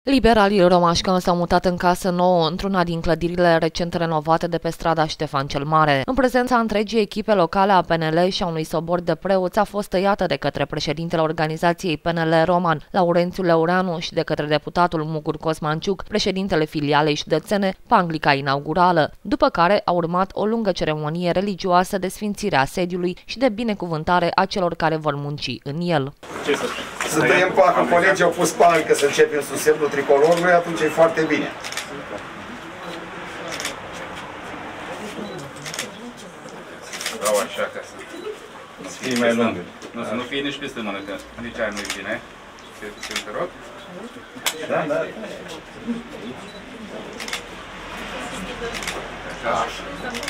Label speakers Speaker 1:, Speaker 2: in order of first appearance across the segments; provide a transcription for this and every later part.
Speaker 1: Liberalii romașcani s-au mutat în casă nouă într-una din clădirile recent renovate de pe strada Ștefan cel Mare. În prezența întregii echipe locale a PNL și a unui sobor de preoți a fost tăiată de către președintele organizației PNL Roman, Laurențiu Leureanu, și de către deputatul Mugur Cosmanciuc, președintele filialei județene, panglica inaugurală, după care a urmat o lungă ceremonie religioasă de sfințire a sediului și de binecuvântare a celor care vor munci în el.
Speaker 2: Să tăiem placul, colegii au pus bani că să începem sub semnul tricolorului, atunci e foarte bine.
Speaker 3: Vreau așa ca să fie mai lungă. Să nu fie nici peste mână, că nici aia nu e bine. Te rog?
Speaker 2: Da, da. Așa.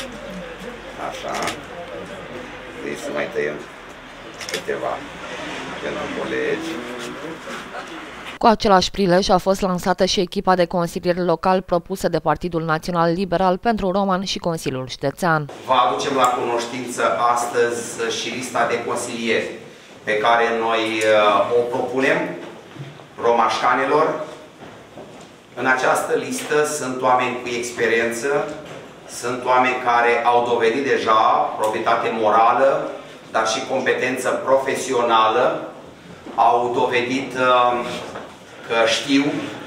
Speaker 2: Așa. Deci să mai tăiem câteva pentru colegi.
Speaker 1: Cu același prilej a fost lansată și echipa de consilieri local propusă de Partidul Național Liberal pentru Roman și Consiliul Județean.
Speaker 4: Vă aducem la cunoștință astăzi și lista de consilieri pe care noi o propunem romașcanilor. În această listă sunt oameni cu experiență, sunt oameni care au dovedit deja proprietate morală, dar și competență profesională, au dovedit că știu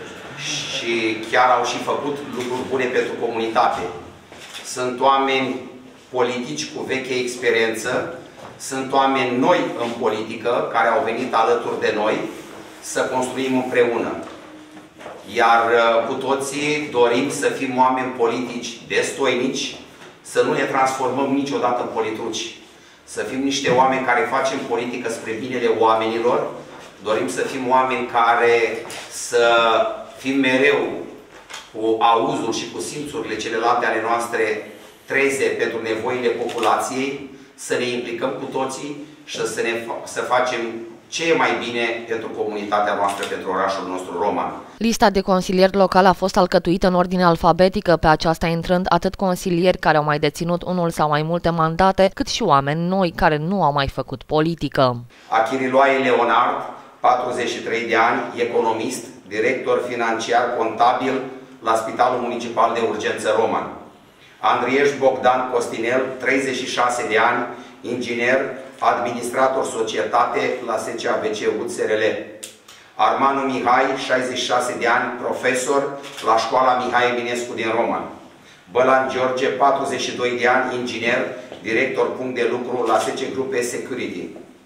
Speaker 4: și chiar au și făcut lucruri bune pentru comunitate. Sunt oameni politici cu veche experiență, sunt oameni noi în politică, care au venit alături de noi să construim împreună. Iar cu toții dorim să fim oameni politici destoinici, să nu ne transformăm niciodată în politruci. Să fim niște oameni care facem politică spre binele oamenilor. Dorim să fim oameni care să fim mereu cu auzul și cu simțurile celelalte ale noastre treze pentru nevoile populației, să ne implicăm cu toții și să facem ce e mai bine pentru comunitatea noastră, pentru orașul nostru roman.
Speaker 1: Lista de consilieri locali a fost alcătuită în ordine alfabetică, pe aceasta intrând atât consilieri care au mai deținut unul sau mai multe mandate, cât și oameni noi care nu au mai făcut politică.
Speaker 4: Achiriloae Leonard, 43 de ani, economist, director financiar contabil la Spitalul Municipal de Urgență Roman. Andrieș Bogdan Costinel, 36 de ani, inginer, administrator societate la SCABC UTSRL. Armanu Mihai, 66 de ani, profesor la școala Mihai Eminescu din Roman. Bălan George, 42 de ani, inginer, director punct de lucru la SC Group Security.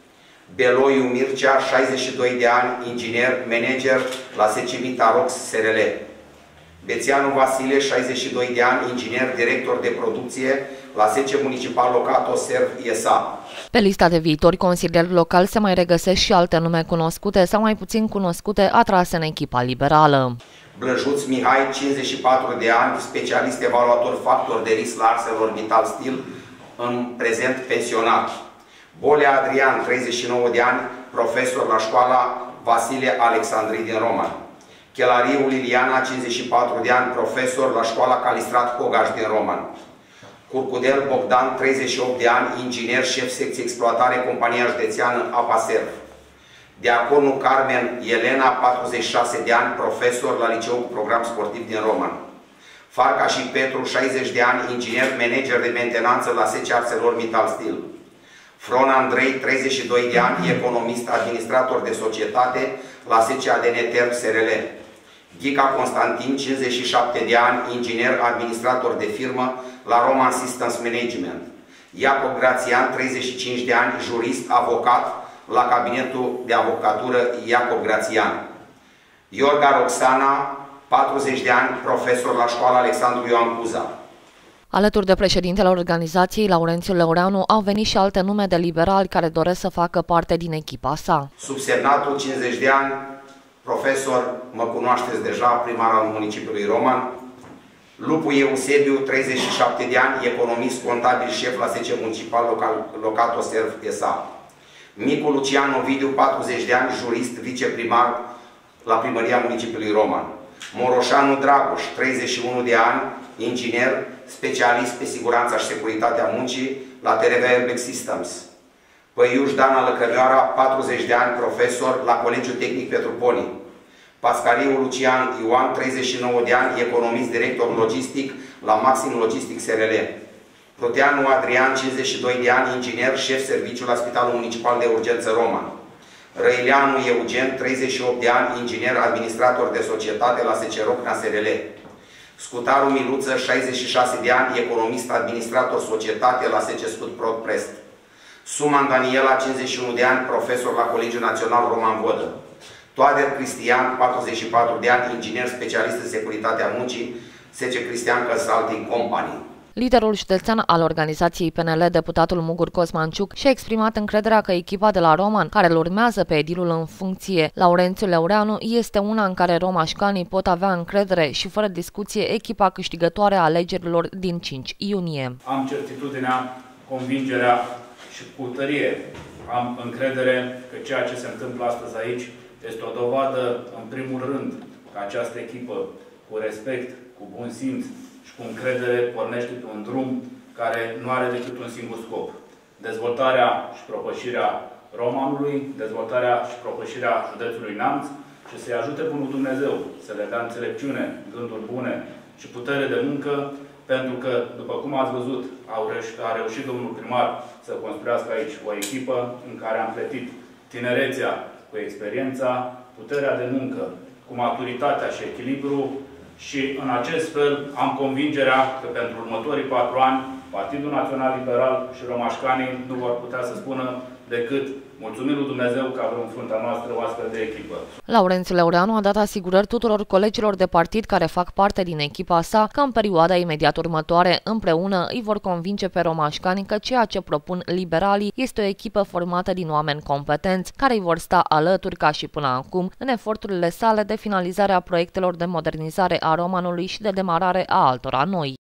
Speaker 4: Beloiu Mircea, 62 de ani, inginer, manager la SC Mitarox SRL. Bețianu Vasile, 62 de ani, inginer, director de producție la SC Municipal Locato Serv ESA.
Speaker 1: Pe lista de viitori consilieri locali se mai regăsesc și alte nume cunoscute sau mai puțin cunoscute atrase în echipa liberală.
Speaker 4: Blăjuț Mihai, 54 de ani, specialist evaluator factor de risc la ArcelorMittal Steel, în prezent pensionat. Bolea Adrian, 39 de ani, profesor la școala Vasile Alexandrii din Roman. Chelariu Liliana, 54 de ani, profesor la școala Calistrat Cogaș din Roman. Curcudel Bogdan, 38 de ani, inginer, șef secție exploatare, compania județeană Apaserv. Diaconu Carmen Elena, 46 de ani, profesor la liceu cu program sportiv din Roman. Farca și Petru, 60 de ani, inginer, manager de mentenanță la SC ArcelorMittal Steel. Fron Andrei, 32 de ani, economist, administrator de societate la SC ADN Term SRL. Ghica Constantin, 57 de ani, inginer, administrator de firmă la Roman Systems Management. Iacob Grațian, 35 de ani, jurist, avocat la cabinetul de avocatură Iacob Grațian. Iorga Roxana, 40 de ani, profesor la școala Alexandru Ioan Cuza.
Speaker 1: Alături de președintele organizației, Laurențiu Leureanu, au venit și alte nume de liberali care doresc să facă parte din echipa sa.
Speaker 4: Subsemnatul, 50 de ani, profesor, mă cunoașteți deja, primar al municipiului Roman. Lupu Eusebiu, 37 de ani, economist, contabil, șef la SC Municipal Locato Serv ESA. Micu Lucian Ovidiu, 40 de ani, jurist, viceprimar la primăria municipiului Roman. Moroșanu Dragoș, 31 de ani, inginer, specialist pe siguranța și securitatea muncii la TRV Airbag Systems. Păiuș Dana Lăcrămioara, 40 de ani, profesor la Colegiul Tehnic Petru Poni. Pascariu Lucian Ioan, 39 de ani, economist, director logistic la Maxim Logistic SRL. Proteanu Adrian, 52 de ani, inginer, șef serviciu la Spitalul Municipal de Urgență Roman. Răileanu Eugen, 38 de ani, inginer, administrator de societate la SCROC SRL. Scutaru Miluță, 66 de ani, economist, administrator societate la SC Scut Prod Prest. Suman Daniela, 51 de ani, profesor la Colegiul Național Roman Vodă. Toader Cristian, 44 de ani, inginer, specialist în securitatea muncii, SC Cristian Consulting Company.
Speaker 1: Liderul județean al organizației PNL, deputatul Mugur Cosmanciuc, și-a exprimat încrederea că echipa de la Roman, care îl urmează pe edilul în funcție, Laurențiu Leureanu, este una în care romașcanii pot avea încredere și, fără discuție, echipa câștigătoare a alegerilor din 5 iunie.
Speaker 5: Am certitudinea, convingerea și cu tărie am încredere că ceea ce se întâmplă astăzi aici este o dovadă, în primul rând, că această echipă, cu respect, cu bun simț și cu încredere, pornește pe un drum care nu are decât un singur scop. Dezvoltarea și propășirea Romanului, dezvoltarea și propășirea județului Neamț și să-i ajute Bunul Dumnezeu să le dea înțelepciune, gânduri bune și putere de muncă, pentru că, după cum ați văzut, a reușit domnul primar să construiască aici o echipă în care am plătit tinerețea cu experiența, puterea de muncă, cu maturitatea și echilibru și, în acest fel, am convingerea că pentru următorii 4 ani, Partidul Național Liberal și romașcanii nu vor putea să spună decât mulțumim lui Dumnezeu că avem în fruntea noastră o astfel de echipă.
Speaker 1: Laurențiu Leureanu a dat asigurări tuturor colegilor de partid care fac parte din echipa sa că în perioada imediat următoare, împreună, îi vor convinge pe romașcani că ceea ce propun liberalii este o echipă formată din oameni competenți, care îi vor sta alături ca și până acum în eforturile sale de finalizare a proiectelor de modernizare a Romanului și de demarare a altora noi.